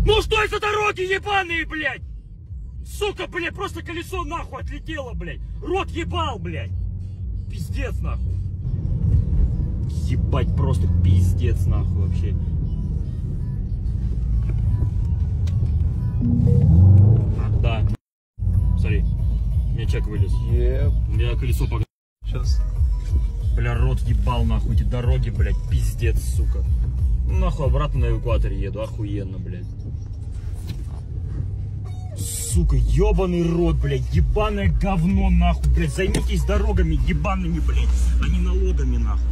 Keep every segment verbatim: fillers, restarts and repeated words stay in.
Ну стой за дороги, ебаные, блядь! Сука, блядь, просто колесо нахуй отлетело, блядь. Рот ебал, блядь. Пиздец, нахуй. Ебать, просто пиздец, нахуй, вообще. Да. Смотри, у меня чек вылез. Еп. У меня колесо погнало. Сейчас. Бля, рот ебал, нахуй, эти дороги, блядь, пиздец, сука. Ну, нахуй, обратно на эвакуаторе еду, охуенно, блядь. Сука, ебаный рот, блядь, ебаное говно, нахуй, блядь. Займитесь дорогами ебаными, блядь, а не налогами, нахуй.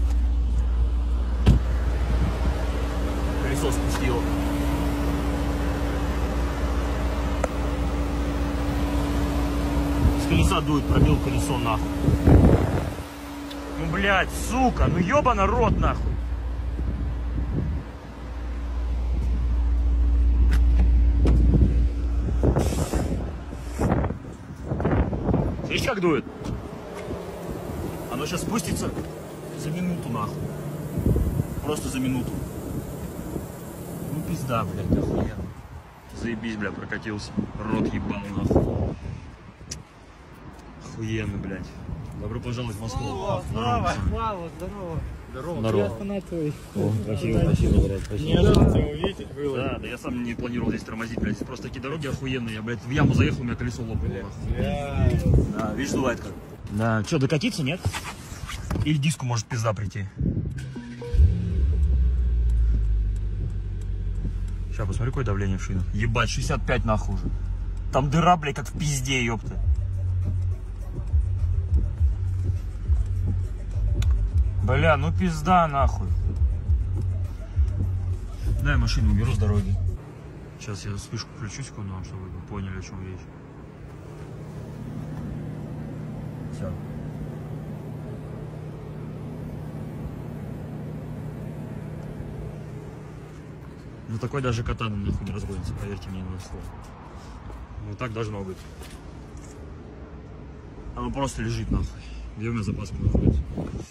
Колесо спустило. С колеса дует, пробил колесо, нахуй. Ну, блядь, сука, ну ебаный рот, нахуй. Видишь, как дует? Оно сейчас спустится за минуту, нахуй. Просто за минуту. Ну, пизда, блядь, охуенно. Заебись, бля, прокатился. Рот ебал, нахуй. Охуенно, блядь. Добро пожаловать в Москву. О, Слава, Слава, здорово. Здорово. Здорово. Фанат твой. О, спасибо, спасибо, блядь, спасибо. Не ожидал тебя увидеть было. Да, да я сам не планировал здесь тормозить, блядь. Просто такие дороги охуенные. Я, блядь, в яму заехал, у меня колесо лопнуло. Бля. Да, видишь, бывает как. Да, что, докатиться, нет? Или диску может пизда прийти? Сейчас посмотри, какое давление в шинах. Ебать, шестьдесят пять нахуй уже. Там дыра, блядь, как в пизде, ёпта. Бля, ну пизда нахуй. Дай машину уберу с дороги. Сейчас я вспышку включу секунду, чтобы вы поняли, о чем речь. Все. Ну такой даже катана нахуй не разгонится, поверьте мне на слово. Ну так должно быть. Оно просто лежит нахуй. Где у меня запаска находится?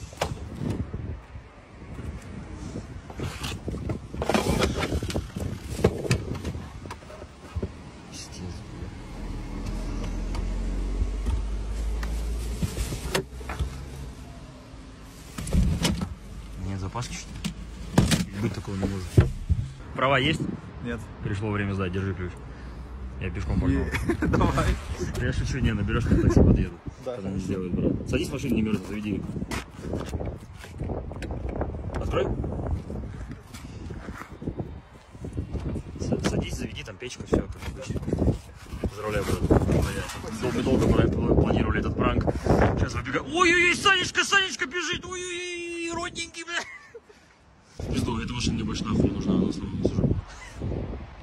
Нет запаски, что ли? Быть такого не может. Права есть? Нет. Пришло время сдать, держи ключ. Я пешком погнал. Давай. Я шучу, не, наберешь, на такси подъеду. Да, когда не сделают, брат. Садись в машину, не мерзнет, заведи. Открой. Садись, заведи, там печка, все, как обычно. Поздравляю, брат. Долго-долго планировали этот пранк. Сейчас выбегаю. Ой-ой-ой, Санечка, Санечка бежит. Ой-ой-ой, родненький, бля. Пизду, эта машина мне больше нахуй не нужна, она в основном служит.